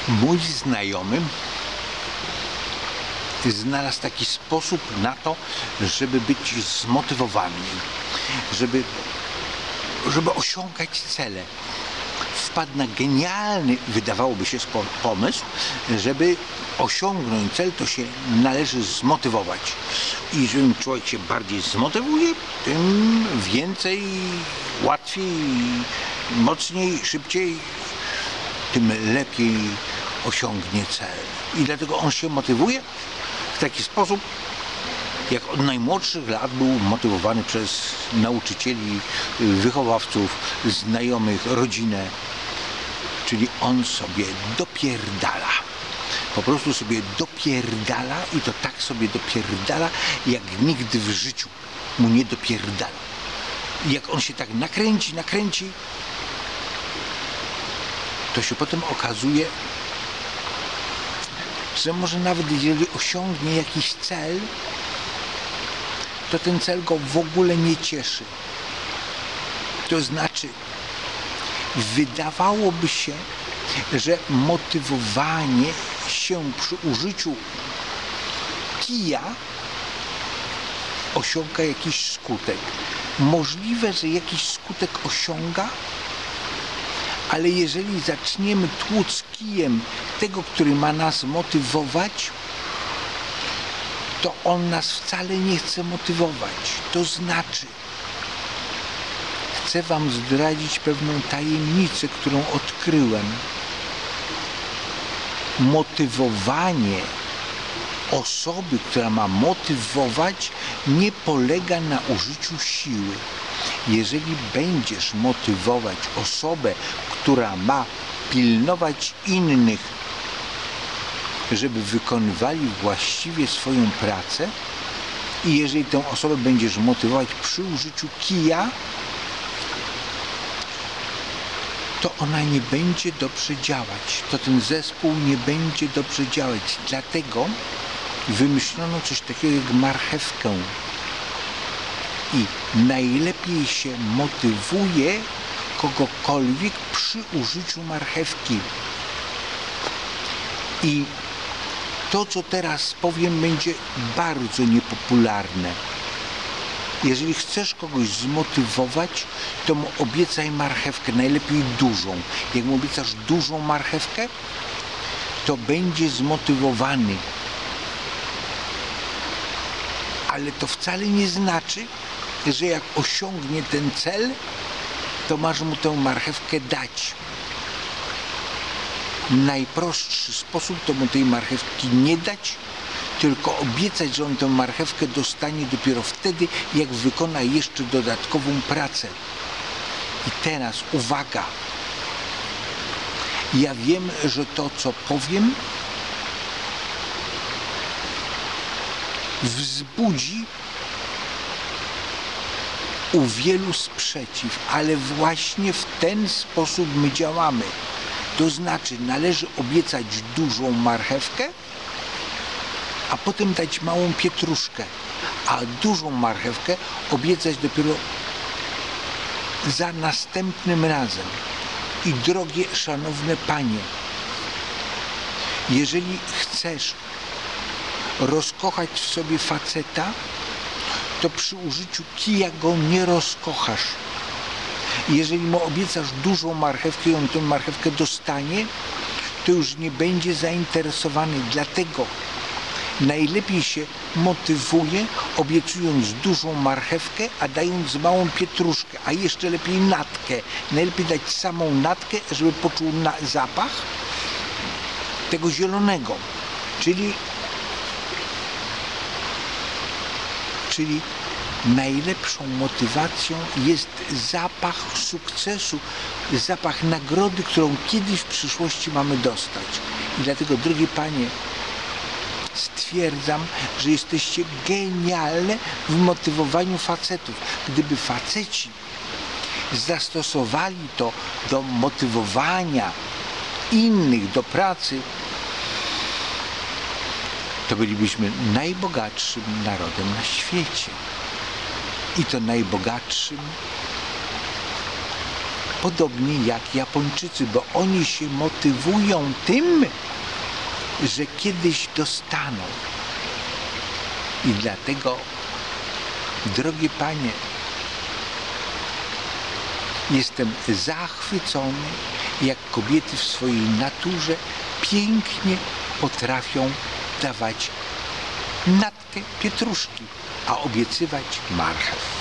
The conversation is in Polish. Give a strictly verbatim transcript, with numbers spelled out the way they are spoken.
Mój znajomy znalazł taki sposób na to, żeby być zmotywowanym, żeby, żeby osiągać cele. Wpadł na genialny, wydawałoby się, pomysł, żeby osiągnąć cel, to się należy zmotywować. I im człowiek się bardziej zmotywuje, tym więcej, łatwiej, mocniej, szybciej, tym lepiej osiągnie cel. I dlatego on się motywuje w taki sposób, jak od najmłodszych lat był motywowany przez nauczycieli, wychowawców, znajomych, rodzinę. Czyli on sobie dopierdala. Po prostu sobie dopierdala i to tak sobie dopierdala, jak nigdy w życiu mu nie dopierdala. I jak on się tak nakręci, nakręci, to się potem okazuje, że może nawet jeżeli osiągnie jakiś cel, to ten cel go w ogóle nie cieszy. To znaczy, wydawałoby się, że motywowanie się przy użyciu kija osiąga jakiś skutek. Możliwe, że jakiś skutek osiąga, ale jeżeli zaczniemy tłuc kijem tego, który ma nas motywować, to on nas wcale nie chce motywować. To znaczy, chcę wam zdradzić pewną tajemnicę, którą odkryłem. Motywowanie osoby, która ma motywować, nie polega na użyciu siły. Jeżeli będziesz motywować osobę, która ma pilnować innych, żeby wykonywali właściwie swoją pracę, i jeżeli tę osobę będziesz motywować przy użyciu kija, to ona nie będzie dobrze działać, to ten zespół nie będzie dobrze działać. Dlatego wymyślono coś takiego jak marchewkę. I najlepiej się motywuje kogokolwiek przy użyciu marchewki. I to, co teraz powiem, będzie bardzo niepopularne. Jeżeli chcesz kogoś zmotywować, to mu obiecaj marchewkę, najlepiej dużą. Jak mu obiecasz dużą marchewkę, to będzie zmotywowany. Ale to wcale nie znaczy, że jak osiągnie ten cel, to masz mu tę marchewkę dać. Najprostszy sposób to mu tej marchewki nie dać, tylko obiecać, że on tę marchewkę dostanie dopiero wtedy, jak wykona jeszcze dodatkową pracę. I teraz uwaga! Ja wiem, że to, co powiem, wzbudzi u wielu sprzeciw, ale właśnie w ten sposób my działamy. To znaczy, należy obiecać dużą marchewkę, a potem dać małą pietruszkę, a dużą marchewkę obiecać dopiero za następnym razem. I drogie, szanowne panie, jeżeli chcesz rozkochać w sobie faceta, to przy użyciu kija go nie rozkochasz. Jeżeli mu obiecasz dużą marchewkę i on tę marchewkę dostanie, to już nie będzie zainteresowany. Dlatego najlepiej się motywuje, obiecując dużą marchewkę, a dając małą pietruszkę, a jeszcze lepiej natkę. Najlepiej dać samą natkę, żeby poczuł na zapach tego zielonego. Czyli, czyli najlepszą motywacją jest zapach sukcesu, zapach nagrody, którą kiedyś w przyszłości mamy dostać. I dlatego, drogie panie, stwierdzam, że jesteście genialne w motywowaniu facetów. Gdyby faceci zastosowali to do motywowania innych do pracy, to bylibyśmy najbogatszym narodem na świecie. I to najbogatszym podobnie jak Japończycy, bo oni się motywują tym, że kiedyś dostaną. I dlatego, drogie panie, jestem zachwycony, jak kobiety w swojej naturze pięknie potrafią dawać natkę pietruszki, a obiecywać marchew.